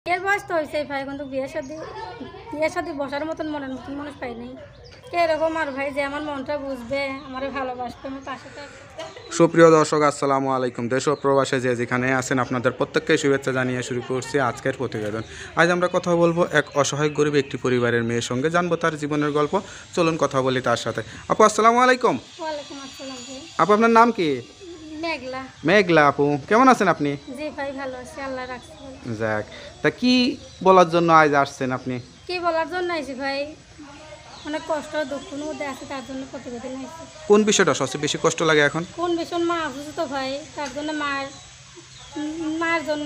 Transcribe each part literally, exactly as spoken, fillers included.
বিয়ের বয়স তো হয়েছে ভাই, কিন্তু বিয়ের সাথে বিয়ের সাথে বসার মতন মনের মতন মানুষ পাই নাই। কে এরকম আর ভাই যে আমার মনটা বুঝবে, আমার ভালোবাসবে, আমার পাশে থাকবে। সুপ্রিয় দর্শক, আসসালামু আলাইকুম। দেশ ও প্রবাসে যে যেখানে আছেন আপনাদের প্রত্যেককে শুভেচ্ছা জানিয়ে শুরু করছি আজকের প্রতিবেদন। আজ আমরা কথা বলবো এক অসহায় গরিব একটি পরিবারের মেয়ের সঙ্গে, জানবো তার জীবনের গল্প। চলুন কথা বলি তার সাথে। আপু আসসালামু আলাইকুম। ওয়ালাইকুম আসসালাম ভাই। আপু আপনার নাম কি? মেঘলা। মেঘলা আপু, কেমন আছেন আপনি? জি ভাই, ভালো আছি, আল্লাহ রাখছে। যাক, তা কি বলার জন্য আজ আসছেন আপনি? কি বলার জন্য আইছি ভাই, অনেক কষ্ট দুঃখের মধ্যে আছে, তার জন্য প্রতিবেদন আইছি। কোন বিষয়টা সবচেয়ে বেশি কষ্ট লাগে এখন? কোন ভীষণ মা অসুস্থ ভাই, তার জন্য মায়ের মায়ের জন্য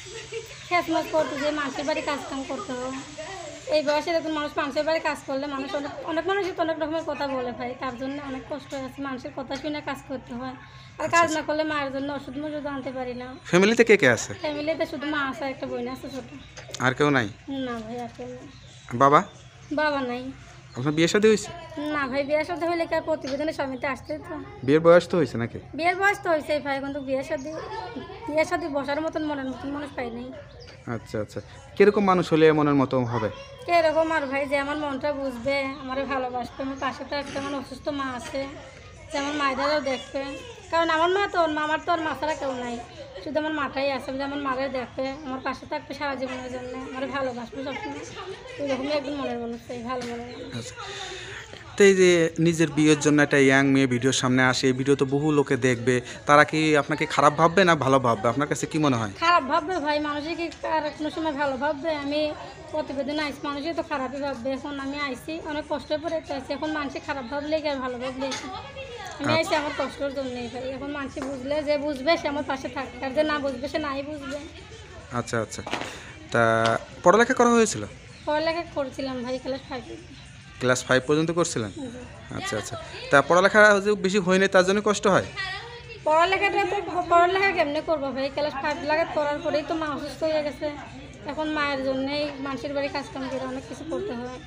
খেসমাস করতে যে মানুষের বাড়ি কাজ কাম করতে হবে। এই বয়সে দেখুন মানুষ মানুষের বাড়ি কাজ করলে মানুষ অনেক অনেক মানুষই তো অনেক রকমের কথা বলে ভাই, তার জন্য অনেক কষ্ট আছে। মানুষের কথা শুনে কাজ করতে হয়, আর কাজ না করলে মায়ের জন্য ওষুধ মজুদ আনতে পারি না। ফ্যামিলিতে কে কে আছে? ফ্যামিলিতে শুধু মা আছে, একটা বোন আছে ছোট। আর কেউ নাই? না ভাই, আর কেউ নেই। বাবা? বাবা নাই। আপনার বিয়ে শাদী হয়েছে? না ভাই, বিয়ের সাথে হইলে কি আর প্রতিবেদনের সমিতি আসতে তো। বিয়ের বয়স তো হয়েছে নাকি? বিয়ের বয়স তো হয়েছে ভাই, কিন্তু বিয়ের সাথে বিয়ের সাথে বসার মতন মনের মতন মানুষ পাই নাই। আচ্ছা আচ্ছা, কিরকম মানুষ হলে মনের মতো হবে? কে এরকম আর ভাই যে আমার মনটা বুঝবে, আমার ভালোবাসবে, আমার পাশে থাকবে, আমার অসুস্থ মা আছে যে আমার মায়েরাও দেখবে। কারণ আমার মা তো মা, আমার তো আর মা ছাড়া কেউ নাই, শুধু আমার মাটাই আছে যে আমার মারে দেখবে, আমার পাশে থাকবে সারা জীবনের জন্য, আমার ভালোবাসবে সবসময়। ওইরকমই একদিন মনের মানুষ চাই, ভালো মনের মানুষ। আচ্ছা, তো এই যে নিজের বিয়ের জন্য একটা ইয়াং মেয়ে ভিডিওর সামনে আসে, এই ভিডিও তো বহু লোকে দেখবে, তারা কি আপনাকে খারাপ ভাববে না ভালো ভাববে? আপনার কাছে কি মনে হয়? খারাপ ভাববে ভাই, মানুষে কি আর কোনো সময় ভালো ভাববে? আমি প্রতিবেদন আইসি, মানুষই তো খারাপই ভাববে। এখন আমি আইসি অনেক কষ্ট করে তো আইসি, এখন মানুষে খারাপ ভাবলে কি আর ভালো ভাবলে? আমি আইসি আমার কষ্টের জন্যই ভাই। এখন মানুষে বুঝলে যে বুঝবে সে আমার পাশে থাকবে, আর যে না বুঝবে সে নাই বুঝবে। আচ্ছা আচ্ছা, তা পড়ালেখা করা হয়েছিল? পড়ালেখা করছিলাম ভাই, ক্লাস ফাইভে। ক্লাস ফাইভ পর্যন্ত করছিলেন? আচ্ছা আচ্ছা, তা পড়ালেখা যে বেশি হয়নি তার জন্য কষ্ট হয়? পড়ালেখাটা তো পড়ালেখা কেমনে করবো ভাই, ক্লাস ফাইভ লাগাত করার পরেই তো মা অসুস্থ হয়ে গেছে। এখন মায়ের জন্যেই মানুষের বাড়ি কাজকাম করে অনেক কিছু করতে হয়।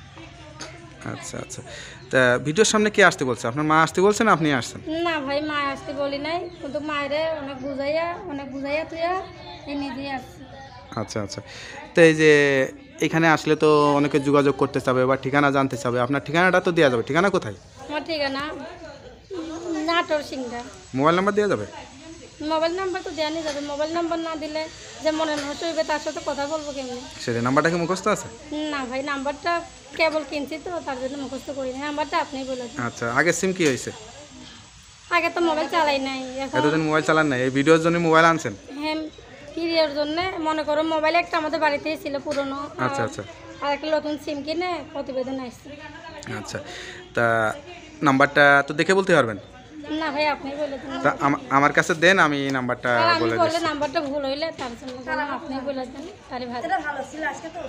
আচ্ছা আচ্ছা, তা ভিডিওর সামনে কে আসতে বলছে? আপনার মা আসতে বলছেন, আপনি আসছেন? না ভাই, মা আসতে বলি নাই, কিন্তু মায়েরে অনেক বুঝাইয়া অনেক বুঝাইয়া তুইয়া এই নিজেই আসছি। আচ্ছা আচ্ছা, তো এই যে এখানে আসলে তো অনেকে যোগাযোগ করতে চাবে বা ঠিকানা জানতে চাবে, আপনার ঠিকানাটা তো দেওয়া যাবে। ঠিকানা কোথায়? আমার ঠিকানা নাটোর সিংড়া। মোবাইল নাম্বার দেওয়া যাবে? মোবাইল নাম্বার তো দেওয়া যাবে, মোবাইল নাম্বার না দিলে যে মনের মানুষ হইবে তার সাথে কথা বলবো কেমনি? সেটা নাম্বারটা কি মুখস্থ আছে? না ভাই, নাম্বারটা কেবল কিনছি তো, তার জন্য মুখস্থ করি না। নাম্বারটা আপনিই বলে দিন। আচ্ছা, আগে সিম কি হয়েছে? আগে তো মোবাইল চালাই নাই। এখন এতদিন মোবাইল চালান নাই, এই ভিডিওর জন্য মোবাইল আনছেন? হ্যাঁ, পিরিয়র জন্য মনে করো মোবাইল একটা আমাদের বাড়িতেই ছিল পুরনো। আচ্ছা আচ্ছা আর একটা নতুন সিম কিনে প্রতিবেদন আসছে। আচ্ছা, তা নাম্বারটা তো দেখে বলতে পারবেন? না ভাই, আপনি বলে দিন। তা আমা- আমার কাছে দেন, আমি নাম্বারটা আর আমি বলে বললে দিচ্ছি। নাম্বারটা ভুল হইলে তার জন্য আপনি বলে দেন, তাহলে ভালো ছিল। আজকে তো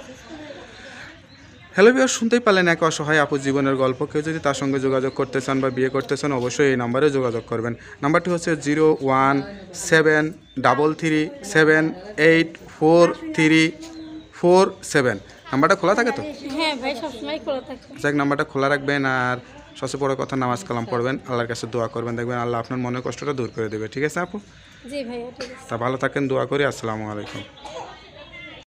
হ্যালো বিয়ার, শুনতেই পারলেন এক অসহায় আপুর জীবনের গল্প। কেউ যদি তার সঙ্গে যোগাযোগ করতে চান বা বিয়ে করতে চান, অবশ্যই এই নাম্বারে যোগাযোগ করবেন। নাম্বারটি হচ্ছে zero one seven double three seven eight four three four seven. নাম্বারটা খোলা থাকে তো? হ্যাঁ ভাই, সবসময় খোলা থাকে। যাক, নাম্বারটা খোলা রাখবেন, আর সবচেয়ে বড় কথা নামাজ কালাম পড়বেন, আল্লাহর কাছে দোয়া করবেন, দেখবেন আল্লাহ আপনার মনের কষ্টটা দূর করে দেবে। ঠিক আছে আপু? জি ভাইয়া, ঠিক আছে। তা ভালো থাকেন, দোয়া করি। আসসালামু আলাইকুম।